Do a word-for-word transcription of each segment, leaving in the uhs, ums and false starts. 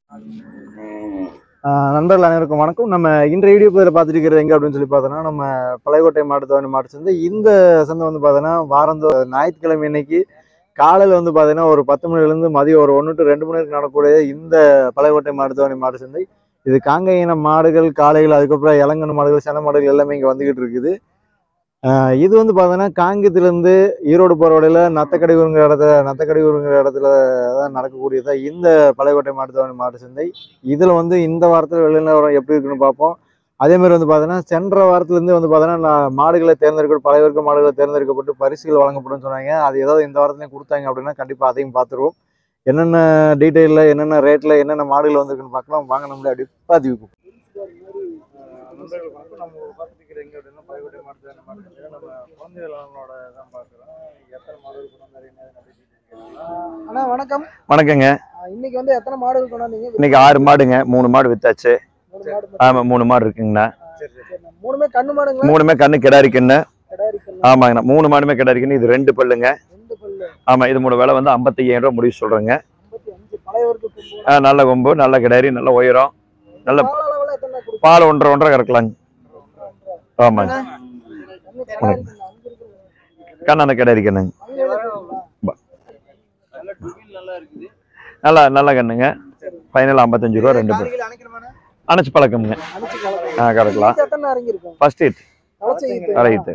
நண்பர்கள் அனைவருக்கும் வணக்கம். நம்ம இன்றைய வீடியோ பதில் பார்த்துட்டு இருக்கிறது எங்கே அப்படின்னு சொல்லி பார்த்தோன்னா, நம்ம பழையக்கோட்டை மாட்டுத்தாவணி மாட்டு சந்தை. இந்த சந்தை வந்து பார்த்தோன்னா வாரந்தோ ஞாயிற்றுக்கிழமை இன்னைக்கு காலையில் வந்து பார்த்தீங்கன்னா ஒரு பத்து மணிலேருந்து மதியம் ஒரு ஒன்று டு ரெண்டு மணி நேரம் நடக்கக்கூடிய இந்த பழையக்கோட்டை மாட்டுத்தாவணி மாட்டு சந்தை. இது காங்கை இன மாடுகள், காளைகள், அதுக்கப்புறம் இளங்கன்னு மாடுகள், சென மாடுகள் எல்லாமே இங்கே வந்துக்கிட்டு இருக்குது. இது வந்து பார்த்தோன்னா காங்கத்திலேருந்து ஈரோடு போகிற வழியில் நத்தக்கடியூருங்கிற இடத்துல நத்தக்கடியூருங்கிற இடத்துல தான் நடக்கக்கூடியதான் இந்த பழையக்கோட்டை மாட்டுத்தாவணி மாட்டு சந்தை. இதில் வந்து இந்த வாரத்தில் வெளிநிலவரம் எப்படி இருக்குன்னு பார்ப்போம். அதேமாதிரி வந்து பார்த்தோன்னா சென்ற வாரத்துலேருந்து வந்து பார்த்தோன்னா நான் மாடுகளை தேர்ந்தெடுக்க பழைய வர்க்க மாடுகளை தேர்ந்தெடுக்கப்பட்டு பரிசுகள் வழங்கப்படும் சொன்னாங்க. அது ஏதாவது இந்த வாரத்துலேயும் கொடுத்தாங்க அப்படின்னா கண்டிப்பாக அதையும் பார்த்துருவோம். என்னென்ன டீட்டெயிலில் என்னென்ன ரேட்டில் என்னென்ன மாடுகள் வந்துருக்குன்னு பார்க்கலாம். வாங்க நம்மளே அப்படி பதிவுக்கு நம்ம பார்த்துட்டு எங்கே அப்படின்னா பழையக்கோட்டை மாட்டுத்தாவணி மாட்டு சந்தையில் நம்ம குழந்தைகளோட தான் பார்க்குறோம். எத்தனை மாடுகள் கொண்டாந்து அண்ணா வணக்கம். வணக்கங்க. இன்னைக்கு வந்து எத்தனை மாடுகள் கொண்டாந்தீங்க? இன்னைக்கு ஆறு மாடுங்க. மூணு மாடு வித்தாச்சு. ஆமா, மூணு மாடு இருக்குங்கண்ணா. மூணுமே கண்ணு மாடுங்க. மூணுமே கண்ணு கிடாரி கண்ணு. ஆமாங்கண்ணா, மூணு மாடுமே கிடாரி கண்ணு. இது ரெண்டு பல்லுங்க. ஆமா, இது மூணு விலை வந்து ஐம்பத்தி ஐயாயிரம் ரூபாய் முடிவு சொல்றேங்க. நல்ல கொம்பு, நல்ல கிடாரி, நல்ல உயரம், நல்ல பால் ஒன்றரை ஒன்றரை கறக்கலாங்க. ஆமாங்க, கண்ணு அந்த கிடாரி கண்ணுங்க. நல்லா நல்ல கண்ணுங்க. ஃபைனல் ஐம்பத்தஞ்சு ரூபா ரெண்டு பேர். அணைச்சு பழக்கமுங்க. ஆ கறக்கலாம். First heat right.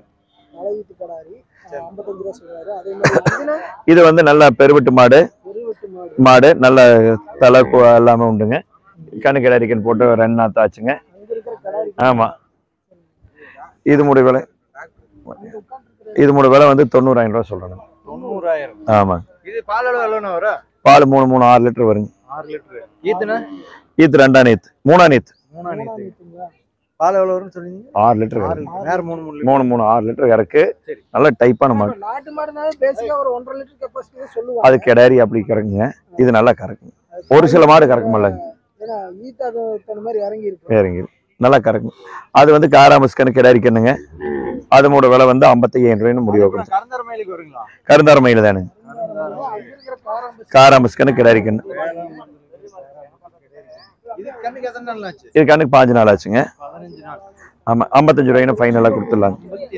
இது வந்து நல்ல பெருவெட்டு மாடு. மாடு நல்ல தலை எல்லாமே உண்டுங்க. கண்ணு கிடாரிக்கன் போட்டு ரெண்டு நாத்து ஆச்சுங்க. ஆமா, இது மூணு விலை இது மூணு விலை வந்து தொண்ணூறாயிரம் ரூபாய் சொல்றேன். தொண்ணூறாயிரம். ஆமா. இது பால் அளவு எவ்வளவு வரும்? பால் மூணு மூணு ஆறு லிட்டர் வருங்க. ஆறு லிட்டர். ஈத்துனா ஈத்து ரெண்டா நீத்து மூணா நீத்து மூணா நீத்து. பால் எவ்வளவு வரும்னு சொன்னீங்க? ஆறு லிட்டர். நேரம் மூணு மூணு மூணு மூணு ஆறு லிட்டர் இறக்கு. நல்ல டைப்பான மாடு. நாட்டு மாடுனால பேசிக்கா ஒரு ஒன்றரை லிட்டர் கெபாசிட்டி சொல்லுவாங்க. அது கிடாரி அப்படி கறக்குங்க. இது நல்லா கறக்குங்க. ஒரு சில மாடு கறக்க மாட்டாங்க. ஏன்னா ஈத்து அது தன மாதிரி இறங்கி இருக்கு. இறங்கி நல்லா கறக்குங்க. அது வந்து காராமஸ்கன்னு கிடாரி கண்ணுங்க. அதோட விலை வந்து ஐம்பத்தி ஐயாயிரம் ரூபாய்னு முடிவு. கருந்தார மயில தானே. காராமஸ்கன்னு கிடாரி கண்ணு. இது கண்ணுக்கு பாஞ்சு நாள் ஆச்சுங்க. ஆமா, ஐம்பத்தஞ்சு ரூபாய்னு ஃபைனலா கொடுத்துடலாங்க.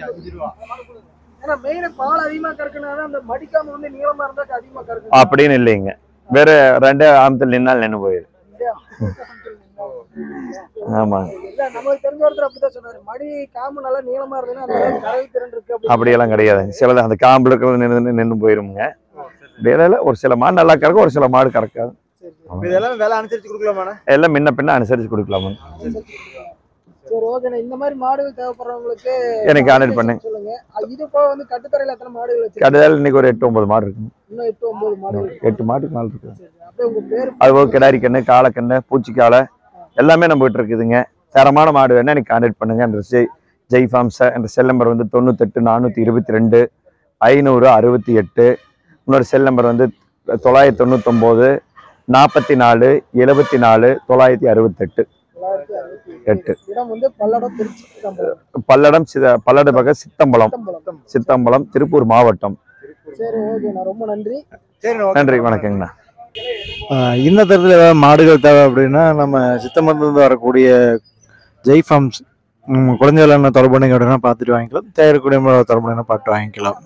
அப்படின்னு இல்லைங்க. வேற ரெண்டு ஆமத்தில் நின்னால் நின்று போயிரு. ஆமாங்க, அப்படியெல்லாம் கிடையாதுங்க. சில அந்த காம்புல இருக்கிறது நின்று நின்று போயிருங்க. வேலையில ஒரு சில மாடு நல்லா கறக்கும், ஒரு சில மாடு கறக்காது. இதெல்லாம் விலை அனுசரிச்சு கொடுக்கலாமா? எல்லாம் முன்ன பின்ன அனுசரிச்சு கொடுக்கலாமா? சரி, ஓகே. இந்த மாதிரி மாடுகள் தேவைப்படுறவங்களுக்கு எனக்கு கான்டாக்ட் பண்ணுங்க. இது போக வந்து கட்டுத்தரையில எத்தனை மாடுகள் வச்சிருக்கீங்க? கட்டுத்தரையில இன்னைக்கு ஒரு எட்டு ஒன்பது மாடு இருக்கு. இன்னும் எட்டு ஒன்பது மாடு. எட்டு மாட்டுக்கு மேல இருக்கு. அப்படியே உங்க பேர்? அது போக கிடாரி கண்ணு, காளக்கண்ணு, பூச்சிக்காலை எல்லாமே நம்ம கிட்ட இருக்குதுங்க. தரமான மாடு வேணா எனக்கு கான்டாக்ட் பண்ணுங்க. அந்த ஜெய் ஜெய் ஃபார்ம்ஸ் என்ற செல் நம்பர் வந்து தொண்ணூத்தெட்டு நானூத்தி இருபத்தி ரெண்டு ஐநூறு அறுபத்தி எட்டு. இன்னொரு செல் நம்பர் வந்து தொள்ளாயிரத்தி தொண்ணூத்தி ஒன்பது நாற்பத்தி நாலு எழுபத்தி நாலு தொள்ளாயிரத்தி அறுபத்தெட்டு எட்டு. பல்லடம் பல்லட பக்கம் சித்தம்பலம் சித்தம்பலம் திருப்பூர் மாவட்டம். ரொம்ப நன்றி. நன்றி, வணக்கங்கண்ணா. இந்த தரத்தில் ஏதாவது மாடுகள் தேவை அப்படின்னா நம்ம சித்தம்பலத்துலேருந்து வரக்கூடிய ஜெய் ஃபார்ம்ஸ் குழந்தைகள் என்ன தொடர்பு பண்ணிங்க அப்படின்னா பார்த்துட்டு வாங்கிக்கலாம். தேவைக்கூடிய தொடர்பு பண்ணினா பார்த்து வாங்கிக்கலாம்.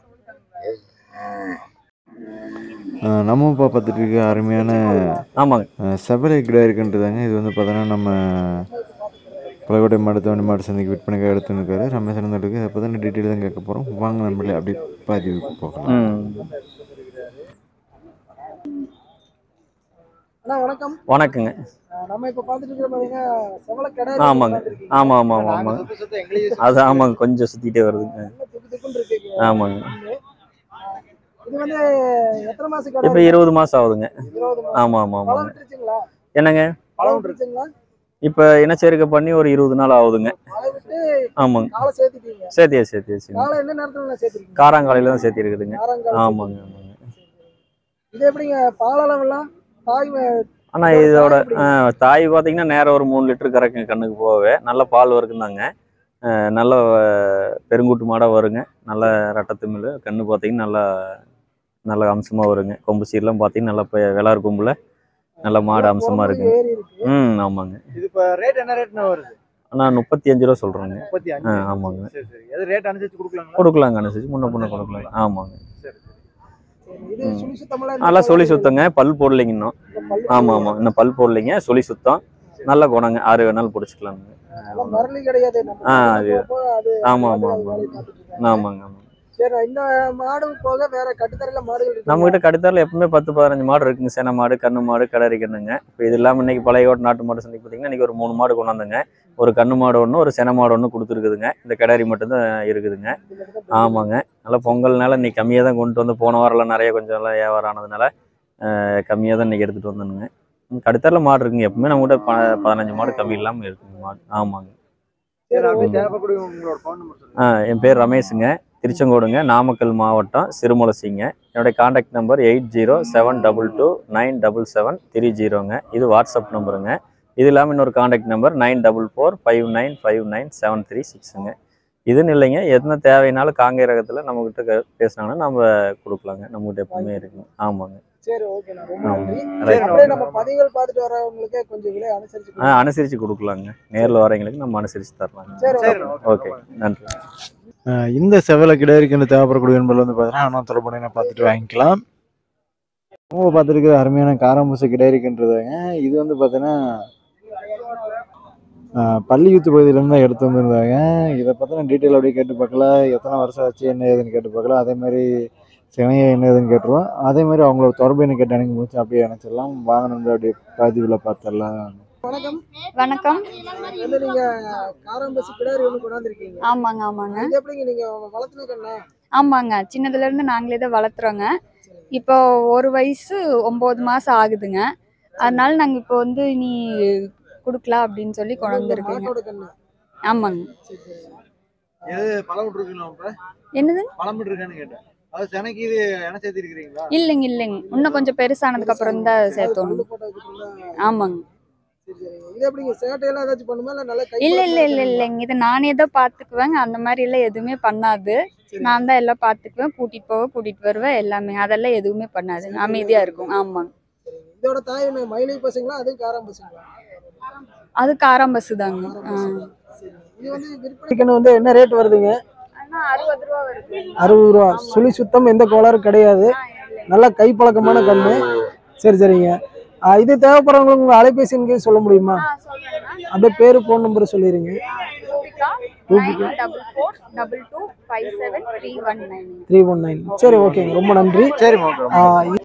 நம்ம இப்போ பார்த்துட்டு இருக்க அருமையான ஆமாங்க செவலை கிடா இருக்குன்றதாங்க. இது வந்து பார்த்தோன்னா நம்ம பழையக்கோட்டை மாட்டுத்தாவணி மாட்டு சந்தைக்கு விற்பனைக்காக எடுத்துன்னு இருக்காரு ரமேஷ் இருக்கு. இதை பார்த்தா டீட்டெயில் தான் கேட்க போகிறோம். வாங்க நம்மளே அப்படி பதிவுக்கு போகலாம். வணக்கம். வணக்கங்க. நம்ம இப்ப பாத்துட்டு இருக்கிற பாத்தீங்கன்னா செவலை கிடா. ஆமாங்க. ஆமா ஆமா ஆமா ஆமாங்க. அது ஆமாங்க, கொஞ்சம் சுத்திட்டே வருதுங்க. ஆமாங்க. இது வந்து எத்தனை மாசம் கிடா? இப்ப இருபது மாசம் ஆகுதுங்க. ஆமா ஆமா ஆமா. என்னங்க இப்ப இனச்சேர்க்கை பண்ணி ஒரு இருபது நாள் ஆகுதுங்க. ஆமாங்க. சேர்த்தியா சேர்த்தியாச்சு. காராங்காலையில தான் சேர்த்தி இருக்குதுங்க. ஆமாங்க ஆமாங்க. இது எப்படிங்க பால் அளவெல்லாம்? ஆனா இதோட தாய் பார்த்தீங்கன்னா நேரம் ஒரு மூணு லிட்டர் கறக்குங்க. கண்ணுக்கு போகவே நல்ல பால் வருக்குந்தாங்க. நல்ல பெருங்கூட்டு மாடாக வருங்க. நல்ல ரட்டத்துமில் கண்ணு பார்த்தீங்கன்னா நல்லா நல்ல அம்சமாக வருங்க. கொம்பு சீரெலாம் பார்த்தீங்கன்னா நல்லா இப்போ விளாறு கொம்பில் நல்ல மாடு அம்சமா இருக்கு. ம் ஆமாங்க. இது இப்ப ரேட் என்ன ரேட்னா வருது? நான் முப்பத்தி அஞ்சு ரூபா சொல்றேங்க. முப்பத்தி அஞ்சு. ஆமாங்க. சரி சரி. அது ரேட் அனுசரிச்சு கொடுக்கலாங்களா? கொடுக்கலாங்க, அனுசரிச்சு முன்ன பின்ன கொடுக்கலாம். ஆமாங்க. சரி சரி. இது சுழி சுத்தமலாம் நல்லா சுழி சுத்தங்க, பல் போடலைங்க இன்னும். ஆமா ஆமா, இன்னும் பல் போடலைங்க, சுழி சுத்தம், நல்ல குணங்க, ஆறு வேணாலும் பிடிச்சிக்கலாங்க. மரலி கிடையாது. ஆ அது ஆமா ஆமா ஆமா ஆமாங்க ஆமாங்க. சரி, இந்த மாடு போக வேற கட்டுத்தரையில மாடுகள் இருக்கு. நம்ம கிட்ட கட்டுத்தரையில எப்பவுமே பத்து பதினஞ்சு மாடு இருக்குங்க. சேன மாடு, கண்ணு மாடு, கிடாரி கண்ணுங்க. இப்போ இது இல்லாமல் இன்னைக்கு பழையோட நாட்டு மாடு சந்தைக்கு பார்த்தீங்கன்னா இன்னைக்கு ஒரு மூணு மாடு கொண்டாந்துங்க. ஒரு கண்ணு மாடு ஒன்று, ஒரு சென மாடு ஒன்று கொடுத்துருக்குதுங்க. இந்த கிடாரி மட்டும்தான் இருக்குதுங்க. ஆமாங்க. நல்லா பொங்கல்னால இன்னைக்கு கம்மியாக தான் கொண்டு வந்து, போன வாரம்லாம் நிறைய கொஞ்சம் எல்லாம் வியாபாரம் ஆனதுனால கம்மியாக தான் இன்னைக்கு எடுத்துகிட்டு வந்தனுங்க. கடுத்தரில் மாடு இருக்குங்க. எப்பவுமே நம்ம கிட்ட ப பதினஞ்சு மாடு கம்மி இல்லாமல் இருக்குங்க மாடு. ஆமாங்க. ஆ என் பேர் ரமேஷுங்க, திருச்செங்கோடுங்க, நாமக்கல் மாவட்டம், சிறுமலசிங்க. என்னுடைய contact number eight zero seven double two nine double seven three ஜீரோங்க. இது வாட்ஸ்அப் நம்பருங்க. இது இல்லாமல் இன்னொரு contact number nine double four five nine five nine seven three சிக்ஸுங்க. இதுன்னு இல்லைங்க, எத்தனை தேவைனாலும் காங்கேய ரகத்தில் நம்மக்கிட்ட பேசினாங்கன்னா நம்ம கொடுக்கலாங்க. நம்மகிட்ட எப்பவுமே இருக்குங்க. ஆமாங்க. சரி, ஓகே. நம்ம பதிவுகள் பார்த்துட்டு வரவங்களுக்கு கொஞ்சம் விலை அனுசரிச்சு ஆ அனுசரித்து கொடுக்கலாங்க. நேரில் வரவங்களுக்கு நம்ம அனுசரித்து தரலாங்க. சரி, ஓகே, நன்றி. இந்த செவலை கிடையாது தேவைப்படக்கூடிய என்பது வந்து பார்த்தீங்கன்னா ஆனால் தொடர்பு பார்த்துட்டு வாங்கிக்கலாம். அவங்க பார்த்துருக்கு அருமையான காராம்பூசை கிடையாதுன்றதாங்க. இது வந்து பார்த்தீங்கன்னா பள்ளியூத்து பகுதியிலேருந்து தான் எடுத்து வந்துருந்தாங்க. இதை பற்றின டீட்டெயில் அப்படியே கேட்டு பார்க்கலாம். எத்தனை வருஷம் ஆச்சு, என்ன ஏதுன்னு கேட்டு பார்க்கலாம். அதே மாதிரி சினையை என்ன ஏதுன்னு கேட்டுருவோம். அதே மாதிரி அவங்களோட தொடர்பு என்ன கேட்டு எனக்கு முடிச்சு அப்படியே அனுப்பிச்சிடலாம். வாங்க நம்பி அப்படியே பதிவில் பார்த்துடலாம். வணக்கம். வணக்கம். நீங்க காராம்பூசி கிடாரி ஒன்று கொண்டாந்துருக்கீங்க. ஆமாங்க ஆமாங்க. இது எப்படிங்க நீங்க வளர்த்துனீங்கன்னா? ஆமாங்க, சின்னதுல இருந்து நாங்களே தான் வளர்த்துறோங்க. இப்போ ஒரு வயசு ஒன்பது மாசம் ஆகுதுங்க. அதனால நாங்க இப்போ வந்து நீ கொடுக்கலாம் அப்படின்னு சொல்லி கொண்டாந்துருக்கீங்க. ஆமாங்க. என்னது பழம் இருக்கான்னு கேட்டேன். அது செனைக்கு இது என்ன சேர்த்து இருக்கீங்களா? இல்லைங்க இல்லைங்க, இன்னும் கொஞ்சம் பெருசானதுக்கு அப்புறம் தான் சேர்த்தோணும். ஆமாங்க. இல்ல இல்ல இல்ல இல்லைங்க, இதை நானே தான் பாத்துக்குவேங்க. அந்த மாதிரி எல்லாம் எதுவுமே பண்ணாது. நான் தான் எல்லாம் பாத்துக்குவேன். கூட்டிட்டு போவேன், கூட்டிட்டு வருவேன், எல்லாமே. அதெல்லாம் எதுவுமே பண்ணாது, அமைதியா இருக்கும். ஆமாங்க. இதோட தாய் மயிலை பசுங்களா? அது காராம்பசுங்களா? அது காராம்பசு தாங்க. இது வந்து விற்பனைக்கு வந்து என்ன ரேட் வருதுங்க? அறுபது ரூபா வருது. அறுபது ரூபா. சுழி சுத்தம், எந்த கோளாறும் கிடையாது. நல்ல கை பழக்கமான கண்ணு. சரி சரிங்க. இது தேவைப்படுறவங்களுக்கு உங்க அலைபேசி எண்கள் சொல்ல முடியுமா? அப்படியே பேரு போன் நம்பர் சொல்லிடுங்க. Three one nine. சரி, ஓகே, ரொம்ப நன்றி. சரி.